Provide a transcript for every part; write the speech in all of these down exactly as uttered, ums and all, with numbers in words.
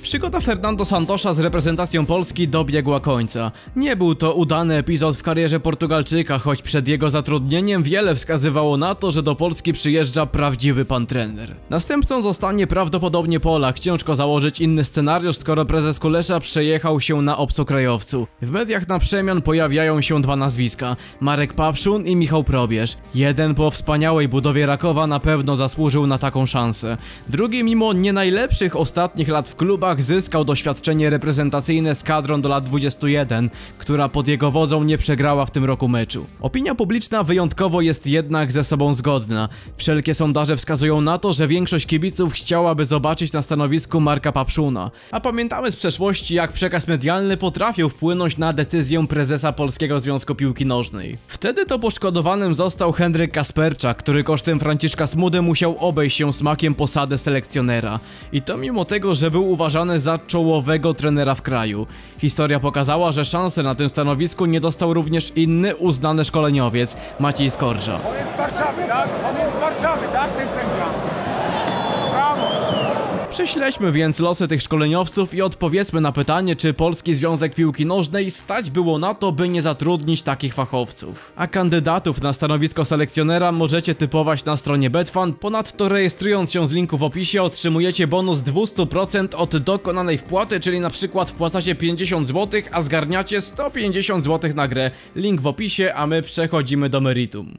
Przygoda Fernando Santosza z reprezentacją Polski dobiegła końca. Nie był to udany epizod w karierze Portugalczyka, choć przed jego zatrudnieniem wiele wskazywało na to, że do Polski przyjeżdża prawdziwy pan trener. Następcą zostanie prawdopodobnie Polak, ciężko założyć inny scenariusz, skoro prezes Kulesza przejechał się na obcokrajowcu. W mediach na przemian pojawiają się dwa nazwiska, Marek Papszun i Michał Probierz. Jeden po wspaniałej budowie Rakowa na pewno zasłużył na taką szansę. Drugi mimo nie najlepszych ostatnich lat w klubach zyskał doświadczenie reprezentacyjne z kadrą do lat dwudziestu jeden, która pod jego wodzą nie przegrała w tym roku meczu. Opinia publiczna wyjątkowo jest jednak ze sobą zgodna. Wszelkie sondaże wskazują na to, że większość kibiców chciałaby zobaczyć na stanowisku Marka Papszuna. A pamiętamy z przeszłości, jak przekaz medialny potrafił wpłynąć na decyzję prezesa Polskiego Związku Piłki Nożnej. Wtedy to poszkodowanym został Henryk Kasperczak, który kosztem Franciszka Smudy musiał obejść się smakiem posadę selekcjonera. I to mimo tego, że był uważany za czołowego trenera w kraju. Historia pokazała, że szansę na tym stanowisku nie dostał również inny uznany szkoleniowiec, Maciej Skorża. On jest z Warszawy, tak? On jest z Warszawy, tak? Ten sędzia. Brawo! Prześledźmy więc losy tych szkoleniowców i odpowiedzmy na pytanie, czy Polski Związek Piłki Nożnej stać było na to, by nie zatrudnić takich fachowców. A kandydatów na stanowisko selekcjonera możecie typować na stronie Betfan, ponadto rejestrując się z linku w opisie otrzymujecie bonus dwieście procent od dokonanej wpłaty, czyli na przykład wpłacacie pięćdziesiąt złotych, a zgarniacie sto pięćdziesiąt złotych na grę. Link w opisie, a my przechodzimy do meritum.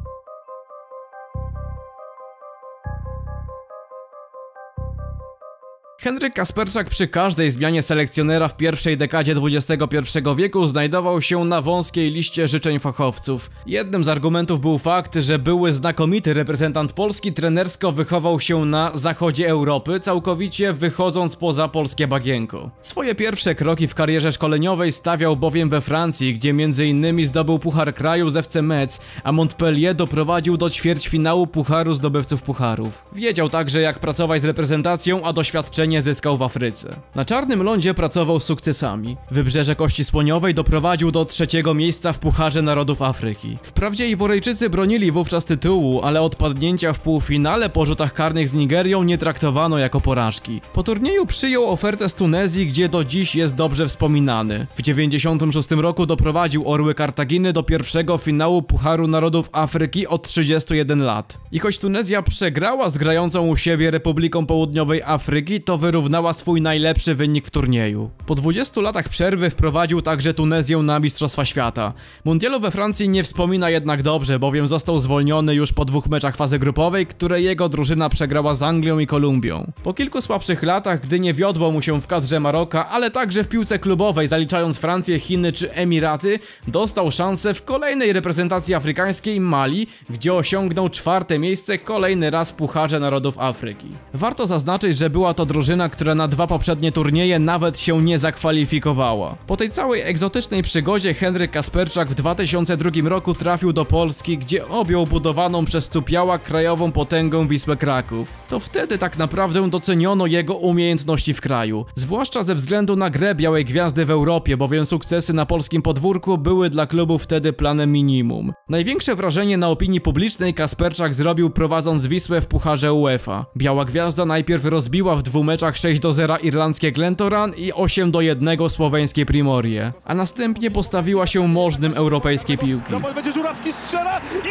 Henryk Kasperczak przy każdej zmianie selekcjonera w pierwszej dekadzie dwudziestego pierwszego wieku znajdował się na wąskiej liście życzeń fachowców. Jednym z argumentów był fakt, że były znakomity reprezentant Polski trenersko wychował się na zachodzie Europy, całkowicie wychodząc poza polskie bagienko. Swoje pierwsze kroki w karierze szkoleniowej stawiał bowiem we Francji, gdzie między innymi zdobył Puchar Kraju z F C Metz, a Montpellier doprowadził do ćwierćfinału Pucharu Zdobywców Pucharów. Wiedział także, jak pracować z reprezentacją, a doświadczenie zyskał w Afryce. Na czarnym lądzie pracował z sukcesami. Wybrzeże Kości Słoniowej doprowadził do trzeciego miejsca w Pucharze Narodów Afryki. Wprawdzie Iworyjczycy bronili wówczas tytułu, ale odpadnięcia w półfinale po rzutach karnych z Nigerią nie traktowano jako porażki. Po turnieju przyjął ofertę z Tunezji, gdzie do dziś jest dobrze wspominany. W dziewięćdziesiątym szóstym roku doprowadził Orły Kartaginy do pierwszego finału Pucharu Narodów Afryki od trzydziestu jeden lat. I choć Tunezja przegrała z grającą u siebie Republiką Południowej Afryki, to wyrównała swój najlepszy wynik w turnieju. Po dwudziestu latach przerwy wprowadził także Tunezję na Mistrzostwa Świata. Mundialu we Francji nie wspomina jednak dobrze, bowiem został zwolniony już po dwóch meczach fazy grupowej, które jego drużyna przegrała z Anglią i Kolumbią. Po kilku słabszych latach, gdy nie wiodło mu się w kadrze Maroka, ale także w piłce klubowej, zaliczając Francję, Chiny czy Emiraty, dostał szansę w kolejnej reprezentacji afrykańskiej Mali, gdzie osiągnął czwarte miejsce kolejny raz w Pucharze Narodów Afryki. Warto zaznaczyć, że była to drużyna, która na dwa poprzednie turnieje nawet się nie zakwalifikowała. Po tej całej egzotycznej przygodzie Henryk Kasperczak w dwa tysiące drugim roku trafił do Polski, gdzie objął budowaną przez Cupiała krajową potęgą Wisłę Kraków. To wtedy tak naprawdę doceniono jego umiejętności w kraju, zwłaszcza ze względu na grę Białej Gwiazdy w Europie, bowiem sukcesy na polskim podwórku były dla klubu wtedy planem minimum. Największe wrażenie na opinii publicznej Kasperczak zrobił prowadząc Wisłę w Pucharze UEFA. Biała Gwiazda najpierw rozbiła w dwóch meczach sześć do zera irlandzkie Glentoran i osiem do jednego słoweńskie Primorie, a następnie postawiła się możnym europejskiej piłki. Będzie Żurawski, strzela i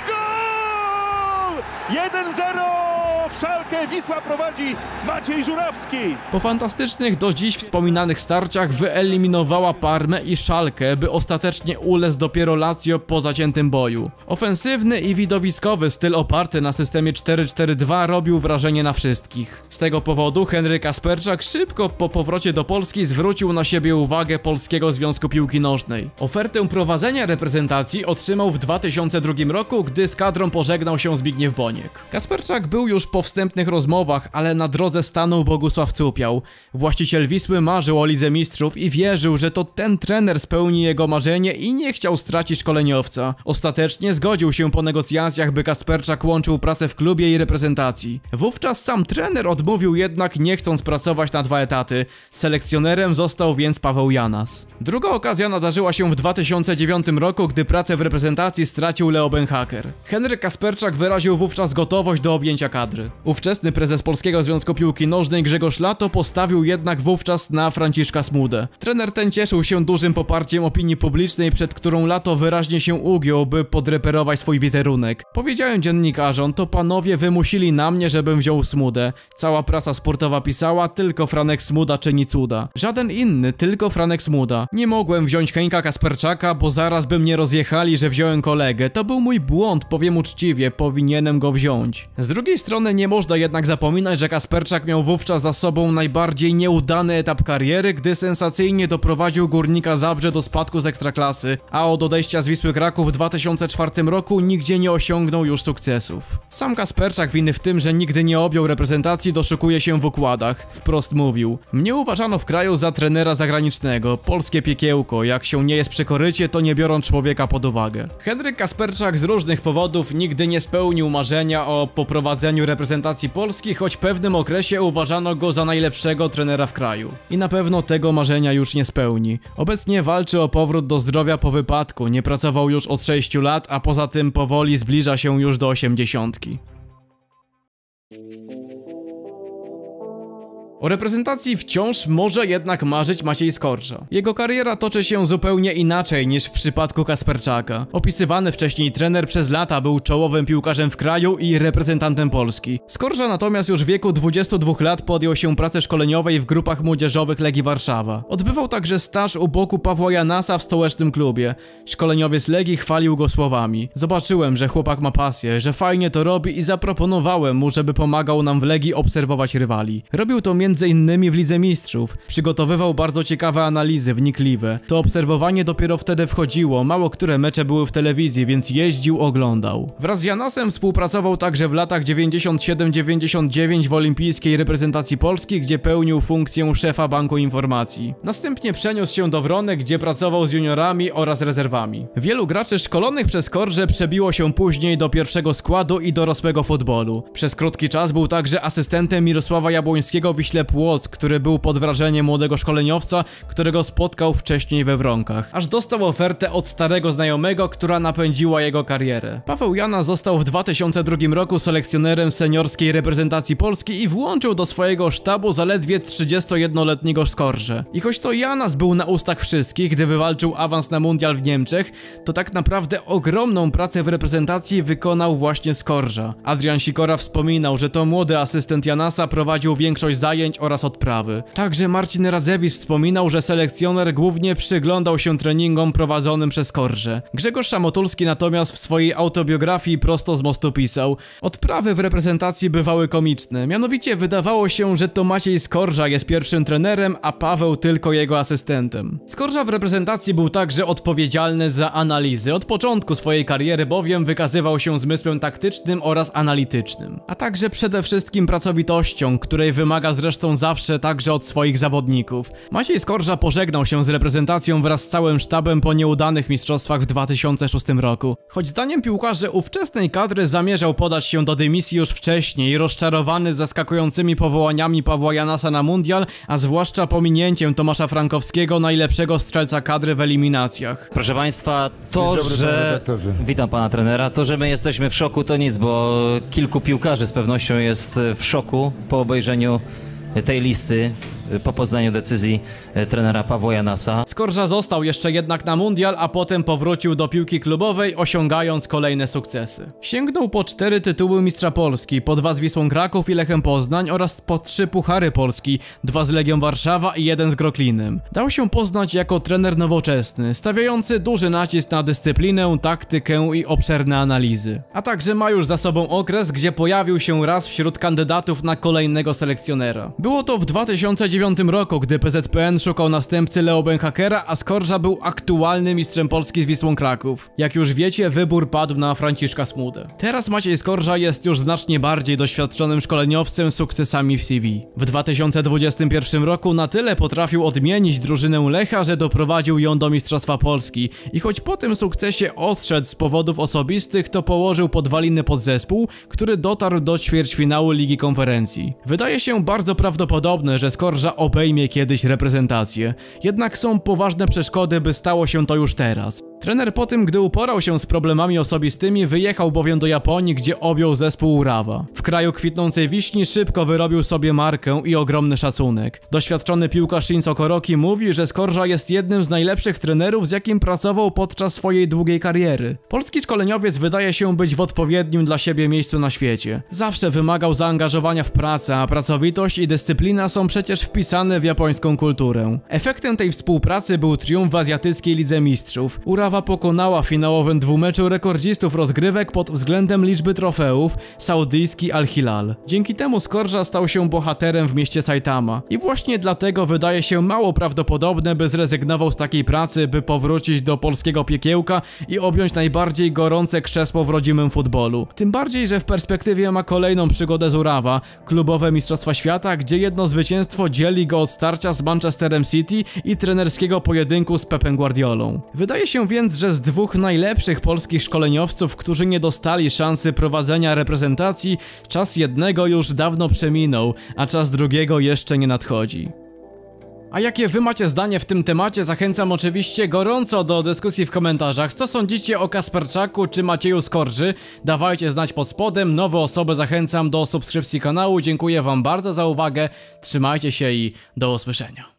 gol! jeden zero! W Szalkę Wisła prowadzi Maciej Żurawski. Po fantastycznych do dziś wspominanych starciach wyeliminowała Parmę i Szalkę, by ostatecznie ulec dopiero Lazio po zaciętym boju. Ofensywny i widowiskowy styl oparty na systemie cztery cztery dwa robił wrażenie na wszystkich. Z tego powodu Henryk Kasperczak szybko po powrocie do Polski zwrócił na siebie uwagę Polskiego Związku Piłki Nożnej. Ofertę prowadzenia reprezentacji otrzymał w dwa tysiące drugim roku, gdy z kadrą pożegnał się Zbigniew Boniek. Kasperczak był już po wstępnych rozmowach, ale na drodze stanął Bogusław Cupiał. Właściciel Wisły marzył o Lidze Mistrzów i wierzył, że to ten trener spełni jego marzenie i nie chciał stracić szkoleniowca. Ostatecznie zgodził się po negocjacjach, by Kasperczak łączył pracę w klubie i reprezentacji. Wówczas sam trener odmówił jednak, nie chcąc pracować na dwa etaty. Selekcjonerem został więc Paweł Janas. Druga okazja nadarzyła się w dwa tysiące dziewiątym roku, gdy pracę w reprezentacji stracił Leo Benhaker. Henryk Kasperczak wyraził wówczas gotowość do objęcia kadry. kariery. Ówczesny prezes Polskiego Związku Piłki Nożnej Grzegorz Lato postawił jednak wówczas na Franciszka Smudę. Trener ten cieszył się dużym poparciem opinii publicznej, przed którą Lato wyraźnie się ugiął, by podreperować swój wizerunek. Powiedziałem dziennikarzom, to panowie wymusili na mnie, żebym wziął Smudę. Cała prasa sportowa pisała, tylko Franek Smuda czyni cuda. Żaden inny, tylko Franek Smuda. Nie mogłem wziąć Henka Kasperczaka, bo zaraz by mnie rozjechali, że wziąłem kolegę. To był mój błąd, powiem uczciwie, powinienem go wziąć. Z drugiej strony nie można jednak zapominać, że Kasperczak miał wówczas za sobą najbardziej nieudany etap kariery, gdy sensacyjnie doprowadził Górnika Zabrze do spadku z Ekstraklasy, a od odejścia z Wisły Kraków w dwa tysiące czwartym roku nigdzie nie osiągnął już sukcesów. Sam Kasperczak winy w tym, że nigdy nie objął reprezentacji, doszukuje się w układach. Wprost mówił: mnie uważano w kraju za trenera zagranicznego, polskie piekiełko, jak się nie jest przy korycie, to nie biorą człowieka pod uwagę. Henryk Kasperczak z różnych powodów nigdy nie spełnił marzenia o poprowadzeniu reprezentacji Polski, choć w pewnym okresie uważano go za najlepszego trenera w kraju. I na pewno tego marzenia już nie spełni. Obecnie walczy o powrót do zdrowia po wypadku, nie pracował już od sześciu lat, a poza tym powoli zbliża się już do osiemdziesiątki. O reprezentacji wciąż może jednak marzyć Maciej Skorża. Jego kariera toczy się zupełnie inaczej niż w przypadku Kasperczaka. Opisywany wcześniej trener przez lata był czołowym piłkarzem w kraju i reprezentantem Polski. Skorża natomiast już w wieku dwudziestu dwóch lat podjął się pracy szkoleniowej w grupach młodzieżowych Legii Warszawa. Odbywał także staż u boku Pawła Janasa w stołecznym klubie. Szkoleniowiec Legii chwalił go słowami: zobaczyłem, że chłopak ma pasję, że fajnie to robi i zaproponowałem mu, żeby pomagał nam w Legii obserwować rywali. Robił to między innymi w Lidze Mistrzów. Przygotowywał bardzo ciekawe analizy, wnikliwe. To obserwowanie dopiero wtedy wchodziło, mało które mecze były w telewizji, więc jeździł, oglądał. Wraz z Janasem współpracował także w latach dziewięćdziesiąt siedem dziewięćdziesiąt dziewięć w olimpijskiej reprezentacji Polski, gdzie pełnił funkcję szefa Banku Informacji. Następnie przeniósł się do Wronek, gdzie pracował z juniorami oraz rezerwami. Wielu graczy szkolonych przez Skorżę przebiło się później do pierwszego składu i dorosłego futbolu. Przez krótki czas był także asystentem Mirosława Jabłońskiego w Wiśle Płock, który był pod wrażeniem młodego szkoleniowca, którego spotkał wcześniej we Wronkach. Aż dostał ofertę od starego znajomego, która napędziła jego karierę. Paweł Jana został w dwa tysiące drugim roku selekcjonerem seniorskiej reprezentacji Polski i włączył do swojego sztabu zaledwie trzydziestojednoletniego Skorżę. I choć to Janas był na ustach wszystkich, gdy wywalczył awans na mundial w Niemczech, to tak naprawdę ogromną pracę w reprezentacji wykonał właśnie Skorża. Adrian Sikora wspominał, że to młody asystent Janasa prowadził większość zajęć oraz odprawy. Także Marcin Radzewicz wspominał, że selekcjoner głównie przyglądał się treningom prowadzonym przez Skorżę. Grzegorz Szamotulski natomiast w swojej autobiografii prosto z mostu pisał: odprawy w reprezentacji bywały komiczne, mianowicie wydawało się, że to Maciej Skorża jest pierwszym trenerem, a Paweł tylko jego asystentem. Skorża w reprezentacji był także odpowiedzialny za analizy. Od początku swojej kariery bowiem wykazywał się zmysłem taktycznym oraz analitycznym, a także przede wszystkim pracowitością, której wymaga zresztą zawsze także od swoich zawodników. Maciej Skorża pożegnał się z reprezentacją wraz z całym sztabem po nieudanych mistrzostwach w dwa tysiące szóstym roku. Choć zdaniem piłkarzy ówczesnej kadry zamierzał podać się do dymisji już wcześniej, rozczarowany zaskakującymi powołaniami Pawła Janasa na mundial, a zwłaszcza pominięciem Tomasza Frankowskiego, najlepszego strzelca kadry w eliminacjach. Proszę Państwa, to, Dzień dobry, że... panie redaktorze. Witam Pana trenera. To, że my jesteśmy w szoku, to nic, bo kilku piłkarzy z pewnością jest w szoku po obejrzeniu tej listy, po poznaniu decyzji trenera Pawła Janasa. Skorża został jeszcze jednak na mundial, a potem powrócił do piłki klubowej, osiągając kolejne sukcesy. Sięgnął po cztery tytuły mistrza Polski, po dwa z Wisłą Kraków i Lechem Poznań oraz po trzy puchary Polski, dwa z Legią Warszawa i jeden z Groklinem. Dał się poznać jako trener nowoczesny, stawiający duży nacisk na dyscyplinę, taktykę i obszerne analizy. A także ma już za sobą okres, gdzie pojawił się raz wśród kandydatów na kolejnego selekcjonera. Było to w dwa tysiące dziewiątym roku, gdy P Z P N szukał następcy Leo Benhakera, a Skorża był aktualnym mistrzem Polski z Wisłą Kraków. Jak już wiecie, wybór padł na Franciszka Smudę. Teraz Maciej Skorża jest już znacznie bardziej doświadczonym szkoleniowcem z sukcesami w C V. W dwa tysiące dwudziestym pierwszym roku na tyle potrafił odmienić drużynę Lecha, że doprowadził ją do Mistrzostwa Polski i choć po tym sukcesie odszedł z powodów osobistych, to położył podwaliny pod zespół, który dotarł do ćwierćfinału Ligi Konferencji. Wydaje się bardzo prawdopodobne, że Skorża obejmie kiedyś reprezentację. Jednak są poważne przeszkody, by stało się to już teraz. Trener po tym, gdy uporał się z problemami osobistymi, wyjechał bowiem do Japonii, gdzie objął zespół Urawa. W kraju kwitnącej wiśni szybko wyrobił sobie markę i ogromny szacunek. Doświadczony piłkarz Shinzo Koroki mówi, że Skorża jest jednym z najlepszych trenerów, z jakim pracował podczas swojej długiej kariery. Polski szkoleniowiec wydaje się być w odpowiednim dla siebie miejscu na świecie. Zawsze wymagał zaangażowania w pracę, a pracowitość i dyscyplina są przecież wpisane w japońską kulturę. Efektem tej współpracy był triumf w azjatyckiej Lidze Mistrzów. Urawa pokonała w finałowym dwumeczu rekordzistów rozgrywek pod względem liczby trofeów, saudyjski Al-Hilal. Dzięki temu Skorża stał się bohaterem w mieście Saitama. I właśnie dlatego wydaje się mało prawdopodobne, by zrezygnował z takiej pracy, by powrócić do polskiego piekiełka i objąć najbardziej gorące krzesło w rodzimym futbolu. Tym bardziej, że w perspektywie ma kolejną przygodę z Urawa, klubowe Mistrzostwa Świata, gdzie jedno zwycięstwo dzieli go od starcia z Manchesterem City i trenerskiego pojedynku z Pepem Guardiolą. Wydaje się więc, że z dwóch najlepszych polskich szkoleniowców, którzy nie dostali szansy prowadzenia reprezentacji, czas jednego już dawno przeminął, a czas drugiego jeszcze nie nadchodzi. A jakie wy macie zdanie w tym temacie? Zachęcam oczywiście gorąco do dyskusji w komentarzach. Co sądzicie o Kasperczaku czy Macieju Skorży? Dawajcie znać pod spodem. Nowe osoby zachęcam do subskrypcji kanału. Dziękuję wam bardzo za uwagę. Trzymajcie się i do usłyszenia.